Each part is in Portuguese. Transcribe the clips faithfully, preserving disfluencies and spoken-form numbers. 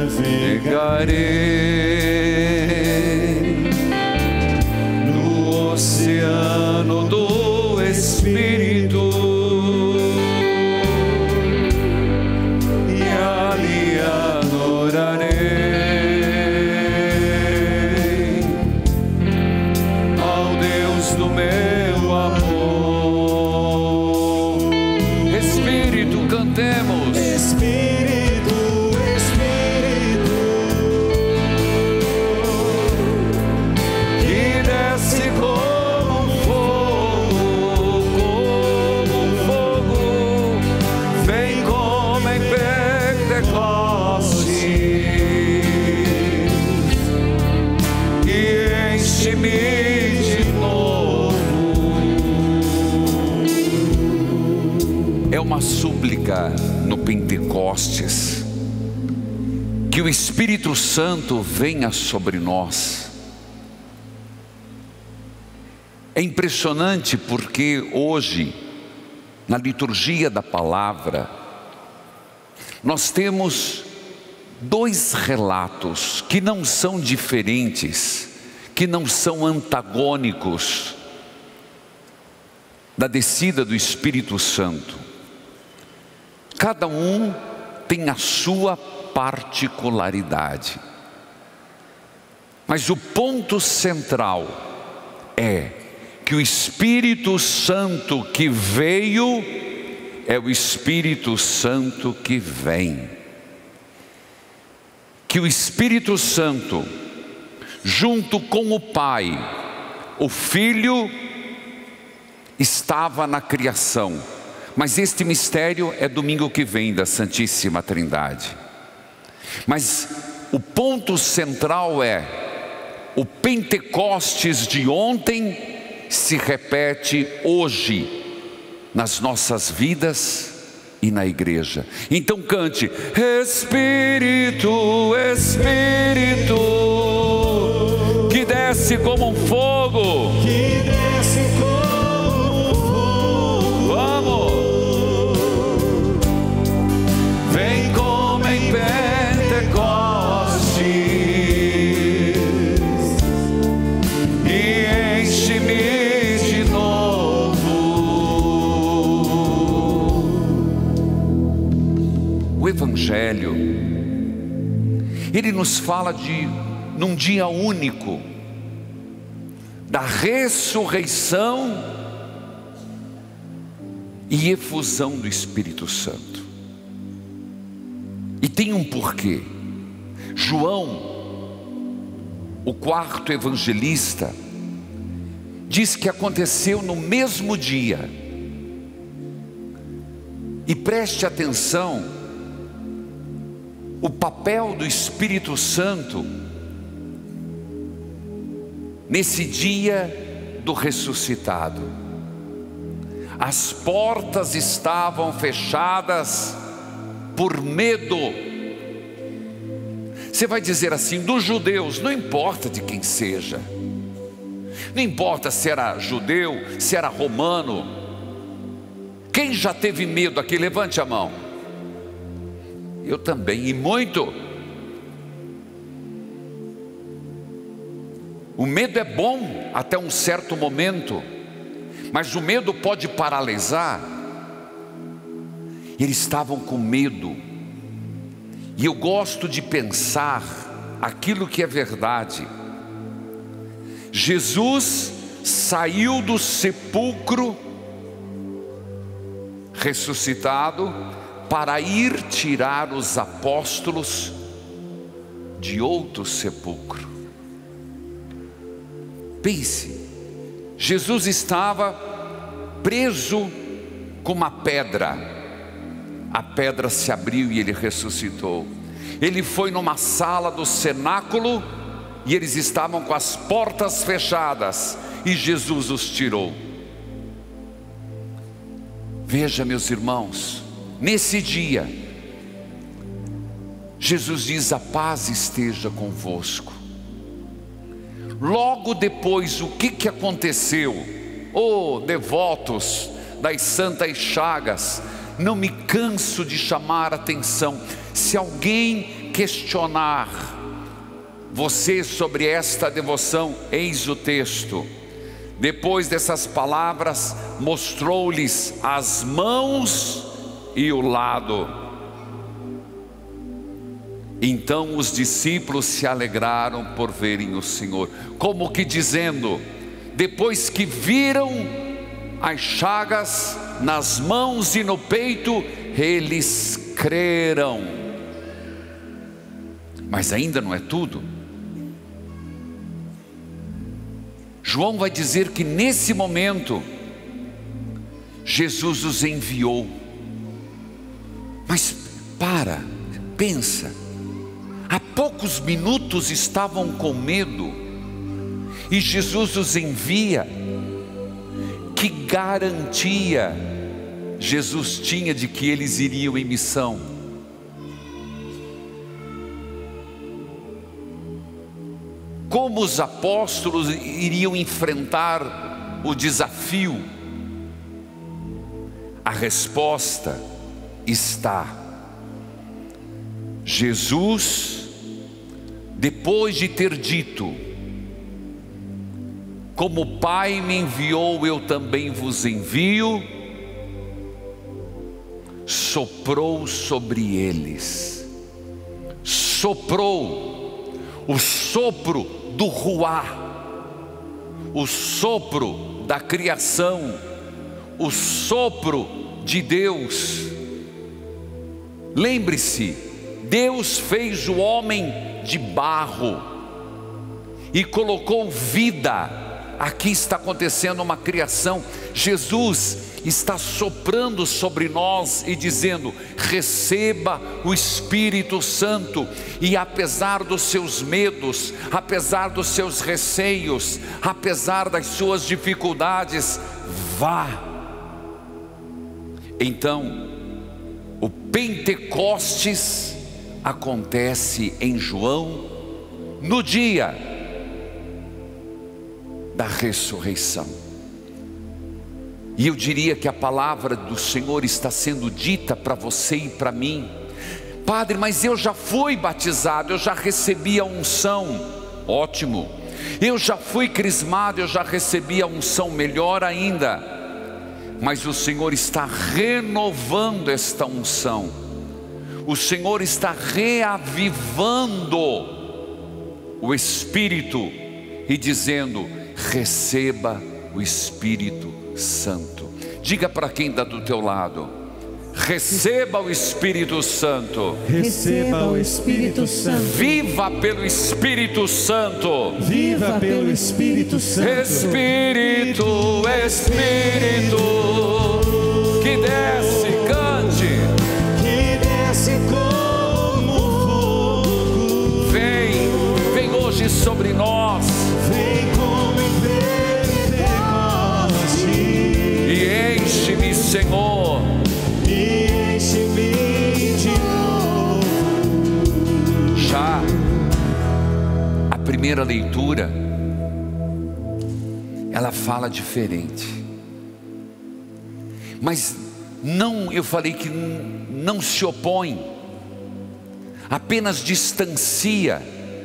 navegarei no oceano do Espírito e ali adorarei ao Deus do meu amor. Espírito, cantemos. Espírito, Espírito, Que desce como um fogo, como um fogo, vem como em Pentecostes e enche-me de novo. É uma súplica no Pentecostes, que o Espírito Santo venha sobre nós. É impressionante porque hoje, na liturgia da palavra, nós temos dois relatos que não são diferentes, que não são antagônicos, da descida do Espírito Santo. Cada um tem a sua particularidade, mas o ponto central é que o Espírito Santo que veio é o Espírito Santo que vem. Que o Espírito Santo, junto com o Pai, o Filho, estava na criação. Mas este mistério é domingo que vem da Santíssima Trindade. Mas o ponto central é: o Pentecostes de ontem se repete hoje nas nossas vidas e na igreja. Então cante: Espírito, Espírito, que desce como um fogo, que desce como um fogo, vamos, vem como em Pentecostes e enche-me de novo. O Evangelho, ele nos fala de, num dia único, da ressurreição e efusão do Espírito Santo. E tem um porquê. João, o quarto evangelista, diz que aconteceu no mesmo dia. E preste atenção, o papel do Espírito Santo nesse dia do ressuscitado. As portas estavam fechadas por medo. Você vai dizer assim, dos judeus, não importa de quem seja, não importa se era judeu, se era romano. Quem já teve medo aqui? Levante a mão. Eu também, e muito. O medo é bom até um certo momento, mas o medo pode paralisar. Eles estavam com medo. E eu gosto de pensar aquilo que é verdade. Jesus saiu do sepulcro ressuscitado para ir tirar os apóstolos de outro sepulcro. Pense, Jesus estava preso com uma pedra. A pedra se abriu e ele ressuscitou. Ele foi numa sala do cenáculo e eles estavam com as portas fechadas e Jesus os tirou. Veja, meus irmãos, nesse dia Jesus diz: a paz esteja convosco. Logo depois, o que que aconteceu? Oh, devotos das Santas Chagas, não me canso de chamar a atenção. Se alguém questionar você sobre esta devoção, eis o texto. Depois dessas palavras, mostrou-lhes as mãos e o lado. Então os discípulos se alegraram por verem o Senhor, como que dizendo, depois que viram as chagas nas mãos e no peito, eles creram. Mas ainda não é tudo. João vai dizer que nesse momento Jesus os enviou. Mas para, pensa, há poucos minutos estavam com medo e Jesus os envia. Que garantia Jesus tinha de que eles iriam em missão? Como os apóstolos iriam enfrentar o desafio? A resposta está. Jesus, depois de ter dito, como o Pai me enviou, eu também vos envio, soprou sobre eles, soprou, o sopro do ruá, o sopro da criação, o sopro de Deus. Lembre-se, Deus fez o homem de barro e colocou vida. Aqui está acontecendo uma criação. Jesus está soprando sobre nós e dizendo, receba o Espírito Santo. E apesar dos seus medos, apesar dos seus receios, apesar das suas dificuldades, vá. Então, o Pentecostes acontece em João no dia da ressurreição. E eu diria que a palavra do Senhor está sendo dita para você e para mim. Padre, mas eu já fui batizado, eu já recebi a unção. Ótimo. Eu já fui crismado, eu já recebi a unção, melhor ainda. Mas o Senhor está renovando esta unção. O Senhor está reavivando o Espírito e dizendo, receba o Espírito Santo. Diga para quem está do teu lado, receba o Espírito Santo. Receba o Espírito Santo. Viva pelo Espírito Santo. Viva pelo Espírito Santo. Espírito, Espírito, que desce, cante. Que desce como fogo. Vem, vem hoje sobre nós. Vem como em Pentecoste. E enche-me, Senhor. E enche-me de novo. Já a primeira leitura, ela fala diferente. Mas não, eu falei que não se opõe, apenas distancia,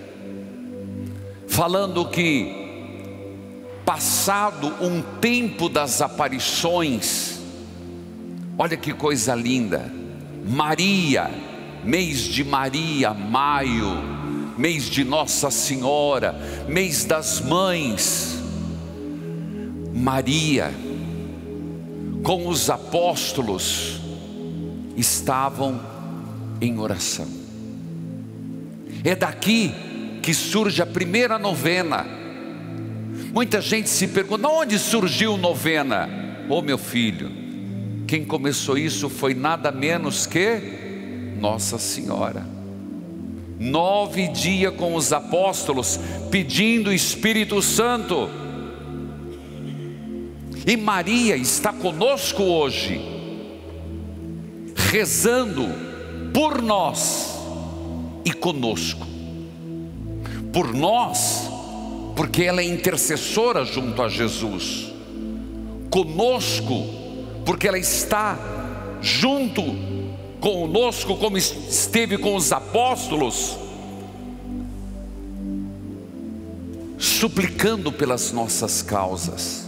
falando que passado um tempo das aparições, olha que coisa linda, Maria, mês de Maria, maio, mês de Nossa Senhora, mês das mães, Maria com os apóstolos estavam em oração. É daqui que surge a primeira novena. Muita gente se pergunta, onde surgiu novena? Ô meu filho, quem começou isso foi nada menos que Nossa Senhora. Nove dias com os apóstolos, pedindo o Espírito Santo. E Maria está conosco hoje, rezando por nós e conosco. Por nós, porque ela é intercessora junto a Jesus. Conosco, porque ela está junto conosco como esteve com os apóstolos, suplicando pelas nossas causas.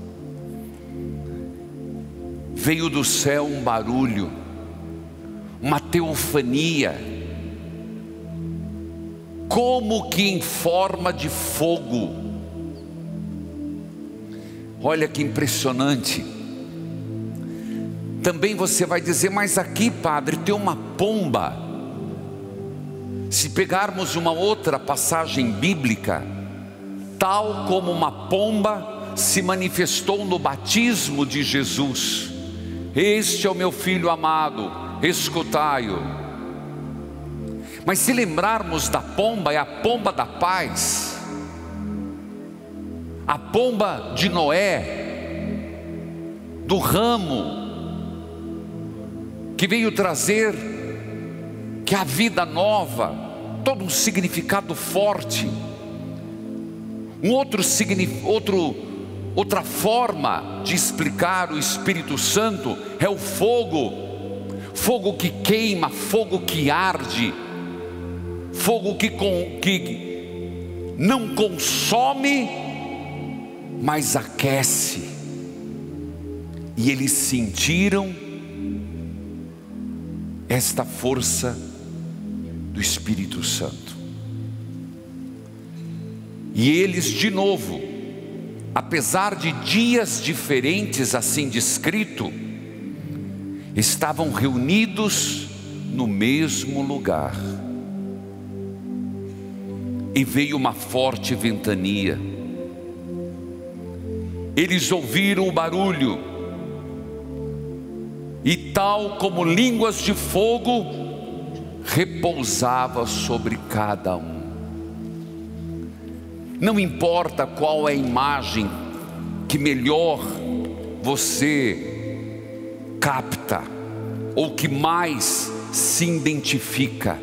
Veio do céu um barulho, uma teofania, como que em forma de fogo. Olha que impressionante. Também você vai dizer, mas aqui, padre, tem uma pomba. Se pegarmos uma outra passagem bíblica, tal como uma pomba se manifestou no batismo de Jesus: este é o meu filho amado, escutai-o. Mas se lembrarmos da pomba, é a pomba da paz, a pomba de Noé, do ramo, que veio trazer que a vida nova, todo um significado forte. Um outro, outro, outra forma de explicar o Espírito Santo é o fogo, fogo que queima, fogo que arde, fogo que, com, que não consome, mas aquece. E eles sentiram esta força do Espírito Santo. E eles de novo, apesar de dias diferentes assim descrito, estavam reunidos no mesmo lugar. E veio uma forte ventania. Eles ouviram o barulho, e tal como línguas de fogo, repousava sobre cada um. Não importa qual é a imagem que melhor você capta, ou que mais se identifica,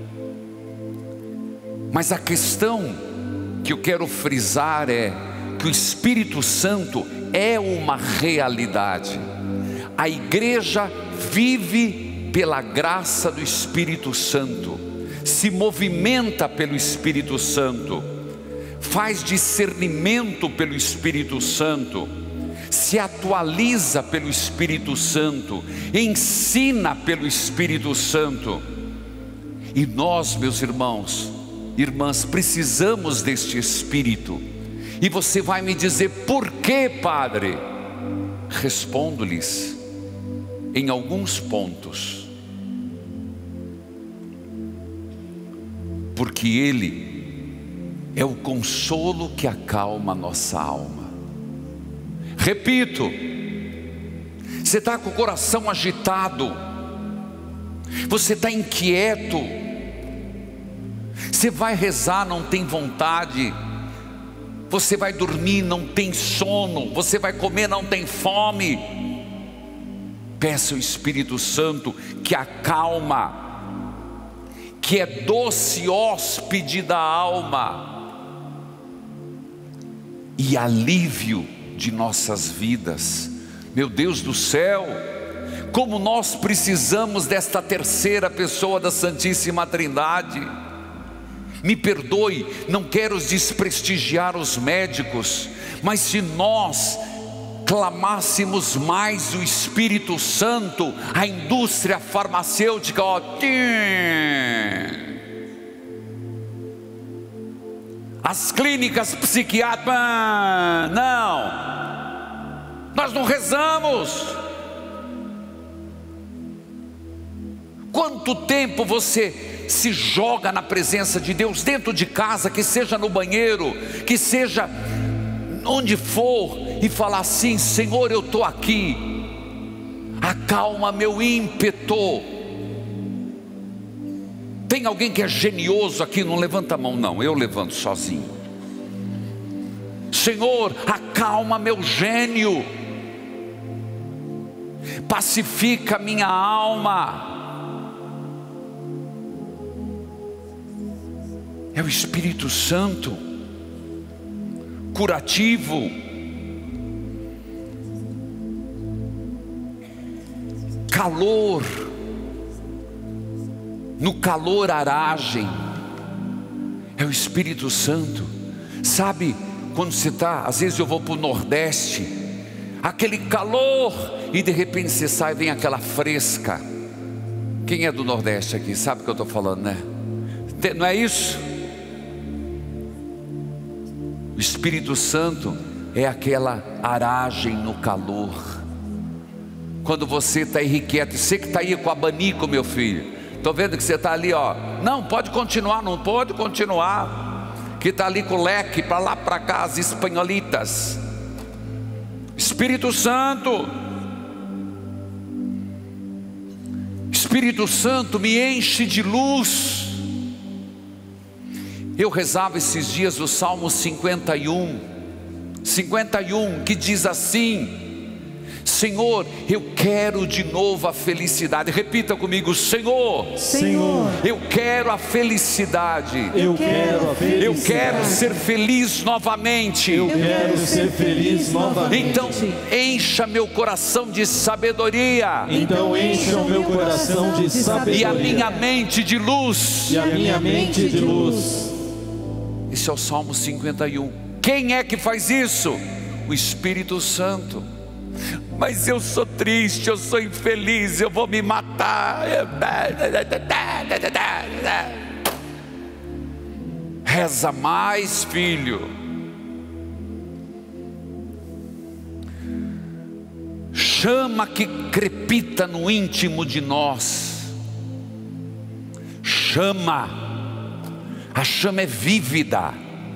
mas a questão que eu quero frisar é que o Espírito Santo é uma realidade. A igreja vive pela graça do Espírito Santo, se movimenta pelo Espírito Santo, faz discernimento pelo Espírito Santo, se atualiza pelo Espírito Santo, ensina pelo Espírito Santo. E nós, meus irmãos, irmãs, precisamos deste Espírito. E você vai me dizer, por que, padre? Respondo-lhes em alguns pontos. Porque Ele é o consolo que acalma a nossa alma. Repito, você está com o coração agitado, você está inquieto, você vai rezar, não tem vontade, você vai dormir, não tem sono, você vai comer, não tem fome. Peça o Espírito Santo que acalma, que é doce hóspede da alma e alívio de nossas vidas. Meu Deus do céu, como nós precisamos desta terceira pessoa da Santíssima Trindade. Me perdoe, não quero desprestigiar os médicos, mas se nós clamássemos mais o Espírito Santo, a indústria farmacêutica, ó, as clínicas psiquiátricas, não, nós não rezamos. Quanto tempo você se joga na presença de Deus, dentro de casa, que seja no banheiro, que seja onde for, e falar assim: Senhor, eu estou aqui, acalma meu ímpeto. Tem alguém que é genioso aqui? Não levanta a mão não, eu levanto sozinho. Senhor, acalma meu gênio, pacifica minha alma. É o Espírito Santo, curativo, calor, no calor aragem, é o Espírito Santo. Sabe, quando você está, às vezes eu vou para o Nordeste, aquele calor, e de repente você sai e vem aquela fresca. Quem é do Nordeste aqui sabe o que eu estou falando, né? Não é isso? O Espírito Santo é aquela aragem no calor. Quando você está irrequieto, você que está aí com abanico, meu filho, estou vendo que você está ali, ó. Não, pode continuar, não pode continuar. Que está ali com o leque, para lá, para cá, as espanholitas. Espírito Santo, Espírito Santo, me enche de luz. Eu rezava esses dias o Salmo cinquenta e um, cinquenta e um, que diz assim: Senhor, eu quero de novo a felicidade. Repita comigo: Senhor, Senhor, eu quero a felicidade. eu quero a felicidade. Eu quero ser feliz novamente. Eu quero ser feliz novamente. Então encha meu coração de sabedoria. Então encha o meu coração de sabedoria. E a minha mente de luz. E a minha mente de luz. Esse é o Salmo cinquenta e um. Quem é que faz isso? O Espírito Santo. Mas eu sou triste, eu sou infeliz, eu vou me matar. Reza mais, filho. Chama que crepita no íntimo de nós. Chama. A chama é vívida.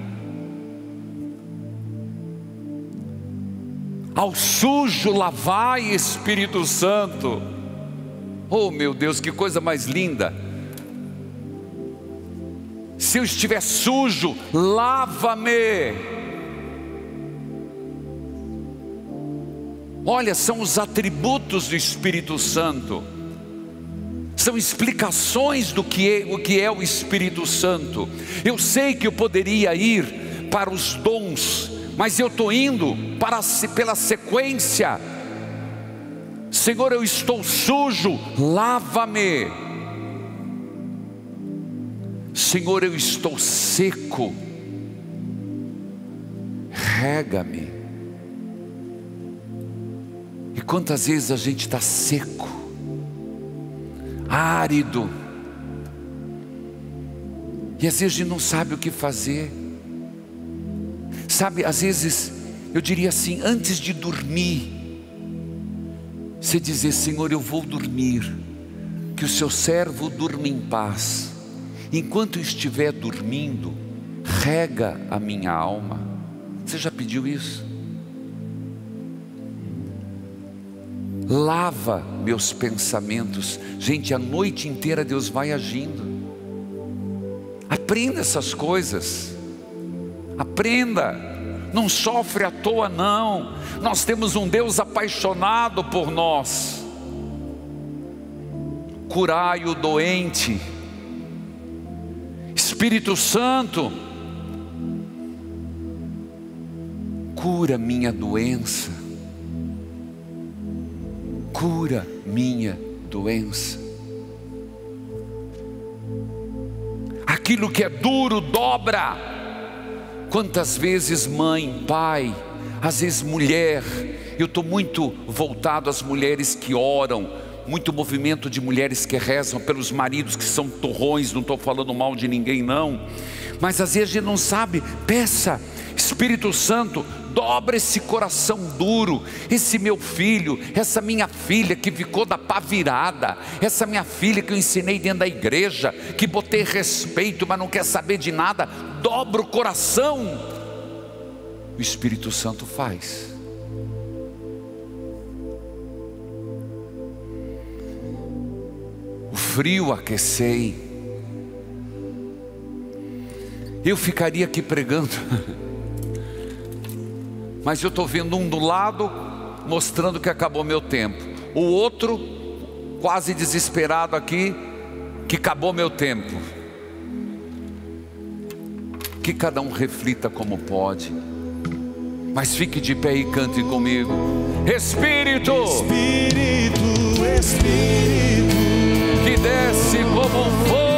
Ao sujo lavai, Espírito Santo. Oh meu Deus, que coisa mais linda. Se eu estiver sujo, lava-me. Olha, são os atributos do Espírito Santo. São explicações do que é, o que é o Espírito Santo. Eu sei que eu poderia ir para os dons, mas eu estou indo para, pela sequência. Senhor, eu estou sujo, lava-me. Senhor, eu estou seco, rega-me. E quantas vezes a gente está seco, árido, e às vezes a gente não sabe o que fazer. Sabe, às vezes eu diria assim, antes de dormir, você dizer: Senhor, eu vou dormir, que o seu servo durma em paz. Enquanto eu estiver dormindo, rega a minha alma. Você já pediu isso? Lava meus pensamentos. Gente, a noite inteira Deus vai agindo. Aprenda essas coisas. Aprenda. Não sofre à toa não. Nós temos um Deus apaixonado por nós. Curai o doente. Espírito Santo, cura minha doença. Cura minha doença. Aquilo que é duro, dobra. Quantas vezes mãe, pai, às vezes mulher, eu estou muito voltado às mulheres que oram, muito movimento de mulheres que rezam pelos maridos que são torrões, não estou falando mal de ninguém não, mas às vezes a gente não sabe. Peça: Espírito Santo, dobra esse coração duro, esse meu filho, essa minha filha que ficou da pá virada, essa minha filha que eu ensinei dentro da igreja, que botei respeito, mas não quer saber de nada. Dobra o coração. O Espírito Santo faz. O frio aquecei. Eu ficaria aqui pregando, mas eu estou vendo um do lado mostrando que acabou meu tempo, o outro quase desesperado aqui, que acabou meu tempo. Que cada um reflita como pode, mas fique de pé e cante comigo. Espírito, Espírito, Espírito, que desce como um fogo.